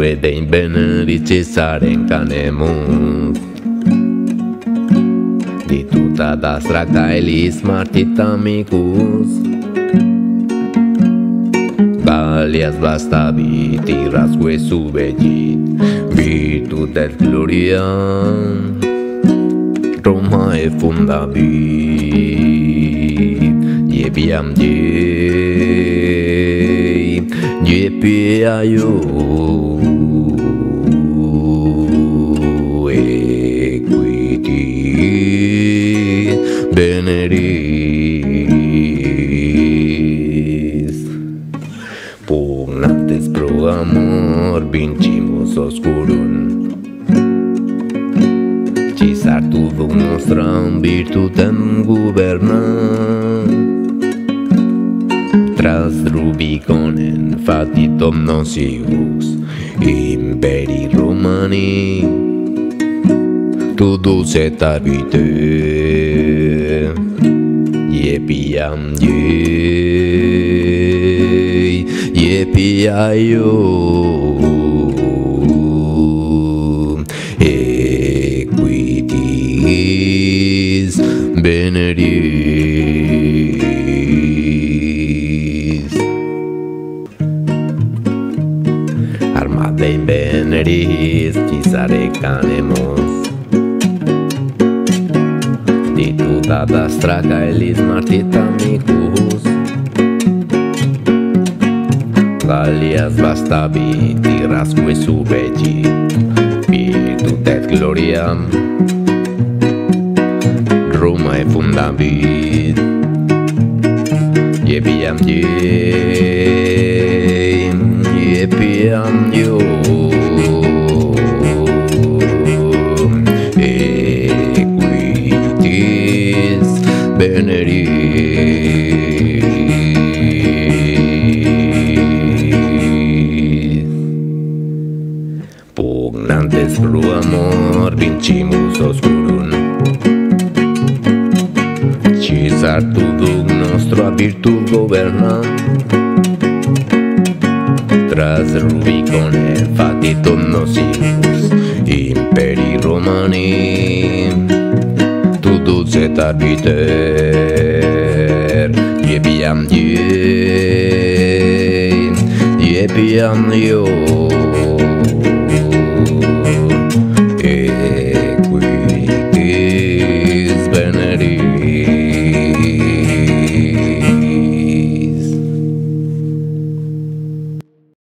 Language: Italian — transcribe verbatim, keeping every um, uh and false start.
due dei benedici sarencanemus di tutta dastra caelis martit amicus Galias bastabit irasque subegit virtud et gloria Roma e fundabit Iepiam Dei Iepiaio equiti veneris pugnantes pro amor vincimus oscurum Cisar tuvo nostram virtutem gubernam Tras Rubiconem fatitom nocius imperi Romani tudus et arbiter Iepiam Dei Iepiaio equitis veneris Armadae veneris Cisare canemus di tutta dastra caelis martit amicus Galias bastabit irasque subegit virtud et gloria Roma e fundabit Iepiam Dei Iepiam Dio equitis veneris pugnantes pro amor vincimus oscurum Cisar tudum nostro a virtud governam Tras Rubiconem fatitum nocius imperi Romani tudus et arbiter Iepiam Dei Iepiam Dio